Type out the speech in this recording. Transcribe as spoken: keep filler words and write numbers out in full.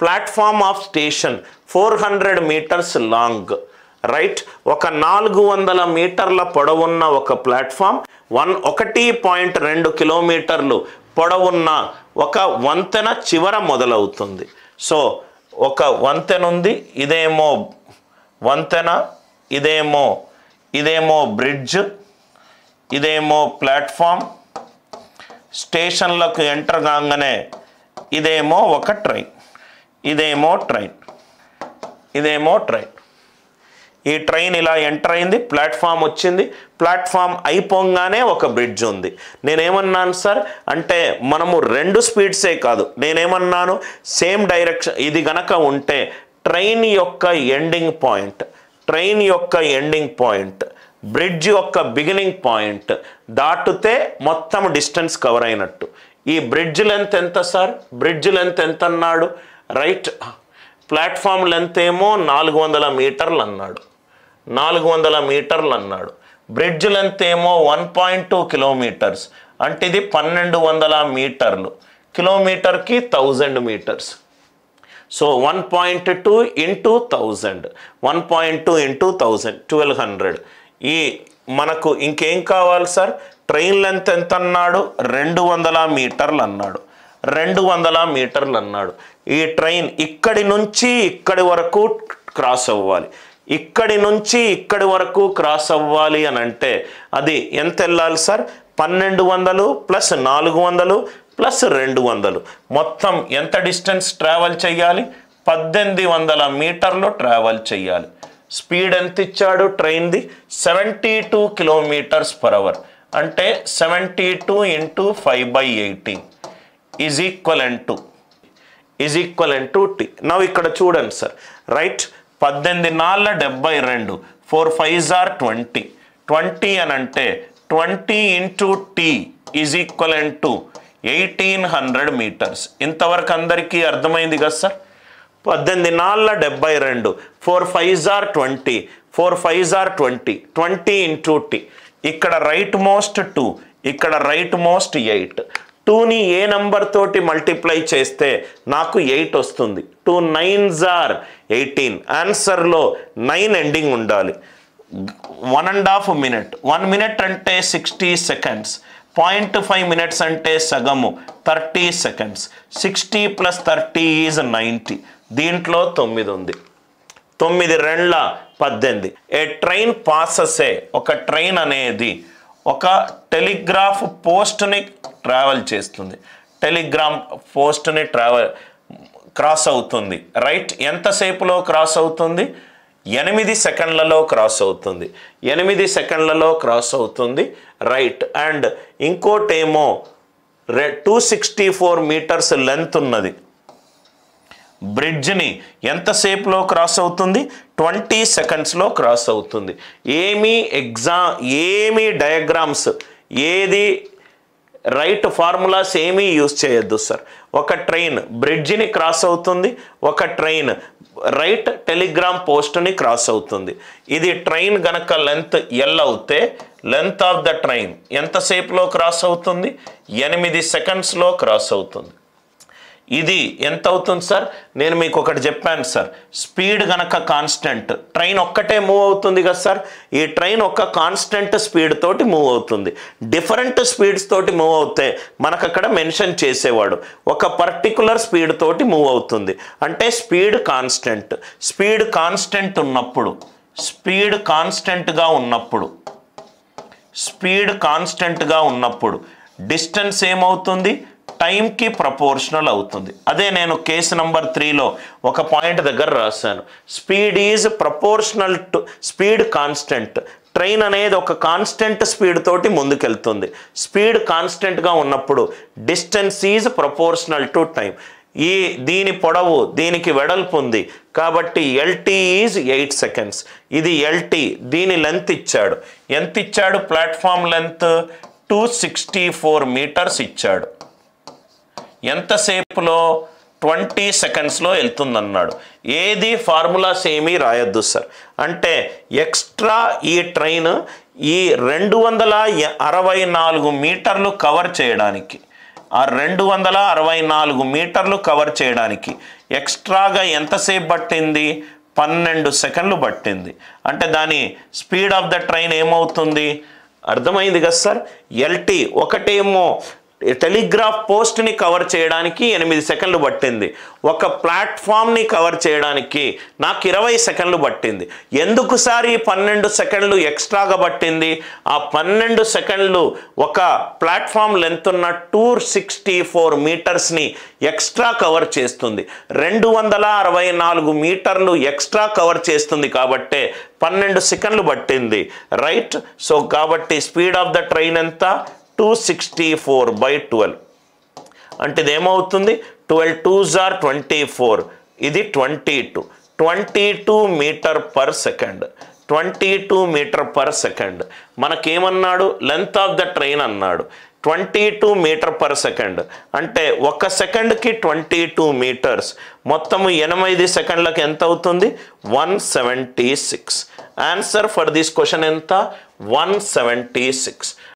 Platform of station four hundred metres long, right. ఒక నాలుగు వందల మీటర్ల పొడవున్న ఒక ప్లాట్ఫామ్ వన్ ఒకటి పాయింట్ రెండు కిలోమీటర్లు పొడవున్న ఒక వంతెన చివర మొదలవుతుంది. సో ఒక వంతెన ఉంది, ఇదేమో వంతెన, ఇదేమో ఇదేమో బ్రిడ్జ్, ఇదేమో ప్లాట్ఫామ్. స్టేషన్లకు ఎంటర్ కాగానే ఇదేమో ఒక ట్రైన్, ఇదేమో ట్రైన్, ఇదేమో ట్రైన్. ఈ ట్రైన్ ఇలా ఎంటర్ అయింది, ప్లాట్ఫామ్ వచ్చింది, ప్లాట్ఫామ్ అయిపోగానే ఒక బ్రిడ్జ్ ఉంది. నేనేమన్నాను సార్ అంటే మనము రెండు స్పీడ్సే కాదు, నేనేమన్నాను సేమ్ డైరెక్షన్ ఇది గనక ఉంటే ట్రైన్ యొక్క ఎండింగ్ పాయింట్, ట్రైన్ యొక్క ఎండింగ్ పాయింట్ బ్రిడ్జ్ యొక్క బిగినింగ్ పాయింట్ దాటితే మొత్తం డిస్టెన్స్ కవర్ అయినట్టు. ఈ బ్రిడ్జ్ లెంత్ ఎంత సార్? బ్రిడ్జ్ లెంత్ ఎంత అన్నాడు? రైట్. ప్లాట్ఫామ్ లెంత్ ఏమో నాలుగు వందల మీటర్లు అన్నాడు, నాలుగు వందల మీటర్లు అన్నాడు. బ్రిడ్జ్ లెంత్ ఏమో వన్ పాయింట్ టూ కిలోమీటర్స్, అంటే ఇది పన్నెండు వందల మీటర్లు, కిలోమీటర్కి thousand metres. So one point two into thousand, one point two into thousand, twelve hundred. ఈ మనకు ఇంకేం కావాలి సార్? ట్రైన్ లెంత్ ఎంత అన్నాడు? రెండు వందల మీటర్లు అన్నాడు, రెండు వందల మీటర్లు అన్నాడు. ఈ ట్రైన్ ఇక్కడి నుంచి ఇక్కడి వరకు క్రాస్ అవ్వాలి, ఇక్కడి నుంచి ఇక్కడి వరకు క్రాస్ అవ్వాలి అని అంటే అది ఎంత వెళ్ళాలి సార్? పన్నెండు వందలు ప్లస్ నాలుగు వందలు ప్లస్ రెండు వందలు, మొత్తం ఎంత డిస్టెన్స్ ట్రావెల్ చేయాలి? పద్దెనిమిది వందల మీటర్లు ట్రావెల్ చేయాలి. స్పీడ్ ఎంత ఇచ్చాడు ట్రైన్ది? Seventy two kilometres per hour, అంటే seventy two into five by eighteen is equivalent to is equivalent to T. నవ్వు ఇక్కడ చూడండి సార్, రైట్. పద్దెనిమిది నాలుగు డెబ్బై రెండు, four five are twenty, twenty అని అంటే twenty into T is equivalent to eighteen hundred metres. ఇంతవరకు అందరికీ అర్థమైంది కదా సార్? పద్దెనిమిది నాలుగు డెబ్బై రెండు, four five are twenty, four five are twenty, twenty into T. ఇక్కడ రైట్ మోస్ట్ టూ, ఇక్కడ రైట్ మోస్ట్ ఎయిట్. టూని ఏ నంబర్ తోటి మల్టిప్లై చేస్తే నాకు ఎయిట్ వస్తుంది. టూ నైన్ జార్ ఎయిటీన్, ఆన్సర్లో నైన్ ఎండింగ్ ఉండాలి. One and half minute, one minute అంటే sixty seconds, point five minutes అంటే సగము thirty seconds, sixty plus thirty is ninety. దీంట్లో తొమ్మిది ఉంది, తొమ్మిది రెండ్ల పద్దెనిమిది. ఏ ట్రైన్ పాసెసే, ఒక ట్రైన్ అనేది ఒక టెలిగ్రాఫ్ పోస్ట్ని ట్రావెల్ చేస్తుంది, టెలిగ్రామ్ పోస్ట్ని ట్రావెల్ క్రాస్ అవుతుంది, రైట్. ఎంతసేపులో క్రాస్ అవుతుంది? ఎనిమిది సెకండ్లలో క్రాస్ అవుతుంది, ఎనిమిది సెకండ్లలో క్రాస్ అవుతుంది, రైట్. అండ్ ఇంకోటేమో రె two sixty four metres length ఉన్నది బ్రిడ్జ్ని ఎంతసేపులో క్రాస్ అవుతుంది? ట్వంటీ సెకండ్స్లో క్రాస్ అవుతుంది. ఏమీ ఎగ్జామ్ ఏమీ డయాగ్రామ్స్ ఏది రైట్ ఫార్ములాస్ ఏమీ యూజ్ చేయొద్దు సార్. ఒక ట్రైన్ బ్రిడ్జిని క్రాస్ అవుతుంది, ఒక ట్రైన్ రైట్ టెలిగ్రామ్ పోస్ట్ని క్రాస్ అవుతుంది. ఇది ట్రైన్ గనక లెంత్ ఎల్ అవుతే లెంత్ ఆఫ్ ద ట్రైన్ ఎంతసేపులో క్రాస్ అవుతుంది? ఎనిమిది సెకండ్స్లో క్రాస్ అవుతుంది. ఇది ఎంత అవుతుంది సార్? నేను మీకు ఒకటి చెప్పాను సార్, స్పీడ్ గనక కాన్స్టెంట్, ట్రైన్ ఒక్కటే మూవ్ అవుతుంది కదా సార్. ఈ ట్రైన్ ఒక్క కాన్స్టెంట్ స్పీడ్ తోటి మూవ్ అవుతుంది. డిఫరెంట్ స్పీడ్స్ తోటి మూవ్ అవుతే మనకు అక్కడ మెన్షన్ చేసేవాడు, ఒక పర్టికులర్ స్పీడ్ తోటి మూవ్ అవుతుంది అంటే స్పీడ్ కాన్స్టెంట్. స్పీడ్ కాన్స్టెంట్ ఉన్నప్పుడు, స్పీడ్ కాన్స్టెంట్గా ఉన్నప్పుడు స్పీడ్ కాన్స్టెంట్గా ఉన్నప్పుడు డిస్టెన్స్ ఏమవుతుంది? టైంకి ప్రపోర్షనల్ అవుతుంది. అదే నేను కేసు నెంబర్ త్రీలో ఒక పాయింట్ దగ్గర రాశాను, speed is proportional to speed constant. Train అనేది ఒక కాన్స్టెంట్ స్పీడ్ తోటి ముందుకెళ్తుంది. స్పీడ్ కాన్స్టెంట్గా ఉన్నప్పుడు distance is proportional to time. ఈ దీని పొడవు దీనికి వెడల్పు ఉంది కాబట్టి ఎల్టీ ఈజ్ ఎయిట్ సెకండ్స్. ఇది ఎల్టీ, దీని లెంత్ ఇచ్చాడు. ఎంత ఇచ్చాడు? Platform length two sixty four metres ఇచ్చాడు. ఎంతసేపులో? ట్వంటీ సెకండ్స్లో వెళ్తుందన్నాడు. ఏది ఫార్ములాస్ ఏమీ రాయొద్దు సార్. అంటే ఎక్స్ట్రా ఈ ట్రైన్ ఈ రెండు వందల అరవై నాలుగు మీటర్లు కవర్ చేయడానికి ఆ రెండు వందల అరవై నాలుగు మీటర్లు కవర్ చేయడానికి ఎక్స్ట్రాగా ఎంతసేపు పట్టింది? పన్నెండు సెకండ్లు పట్టింది. అంటే దాని స్పీడ్ ఆఫ్ ద ట్రైన్ ఏమవుతుంది? అర్థమైంది కదా సార్? ఎల్టీ ఒకటేమో టెలిగ్రాఫ్ పోస్ట్ని కవర్ చేయడానికి ఎనిమిది సెకండ్లు పట్టింది, ఒక ప్లాట్ఫామ్ని కవర్ చేయడానికి నాకు ఇరవై సెకండ్లు పట్టింది. ఎందుకు సార్ ఈ పన్నెండు సెకండ్లు ఎక్స్ట్రాగా పట్టింది? ఆ పన్నెండు సెకండ్లు ఒక ప్లాట్ఫామ్ లెంత్ ఉన్న టూ సిక్స్టీ ఫోర్ మీటర్స్ని ఎక్స్ట్రా కవర్ చేస్తుంది. రెండు వందల అరవై నాలుగు మీటర్లు ఎక్స్ట్రా కవర్ చేస్తుంది కాబట్టే పన్నెండు సెకండ్లు పట్టింది. రైట్. సో కాబట్టి స్పీడ్ ఆఫ్ ద ట్రైన్ ఎంత? Two sixty four by twelve. అంటే ఇదేమవుతుంది? Twelve two are twenty four, ఇది twenty two twenty two metre per second. Twenty two metre per second. మనకేమన్నాడు? లెంత్ ఆఫ్ ద ట్రైన్ అన్నాడు. Twenty two metre per second అంటే ఒక సెకండ్కి twenty two metres, మొత్తము ఎనిమిది సెకండ్లకు ఎంత అవుతుంది? One seventy six. Answer for this question ఎంత? One seventy six.